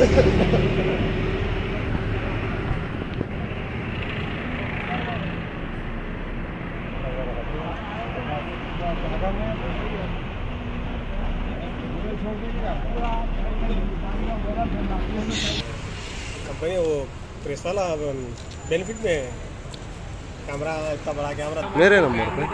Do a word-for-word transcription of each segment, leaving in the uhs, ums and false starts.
भाई वो प्रेस वाला बेनिफिट में कैमरा इतना बड़ा कैमरा मेरे नंबर पे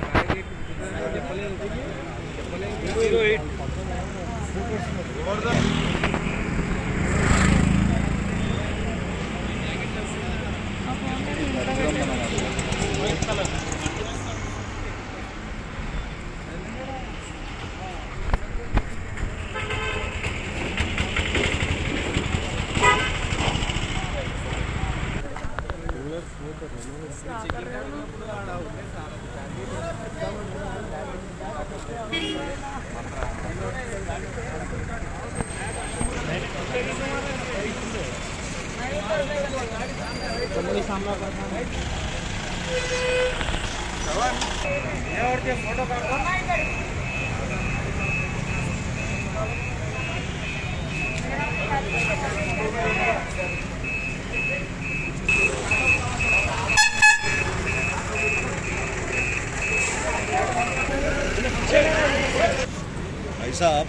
भाई साहब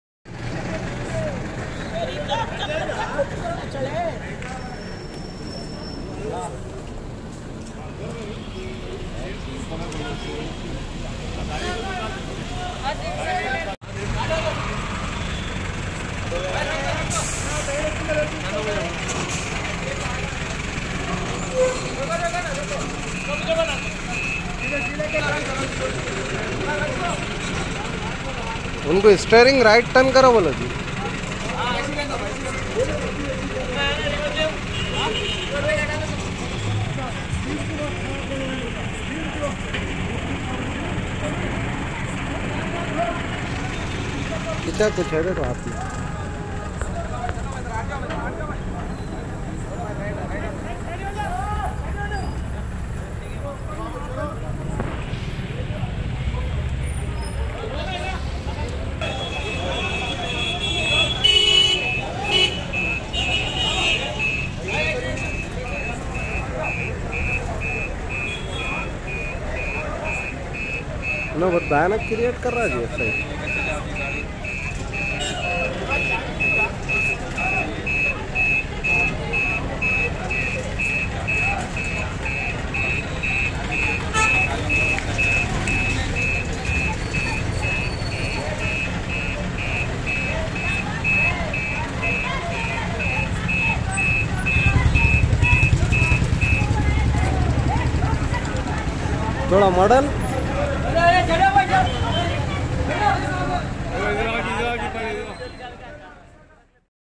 उनको स्टीयरिंग राइट टर्न करो बोलो जी। कितना कुछ है देखो आप ना बहुत भयानक क्रिएट कर रहा है जी सही। थोड़ा मॉडल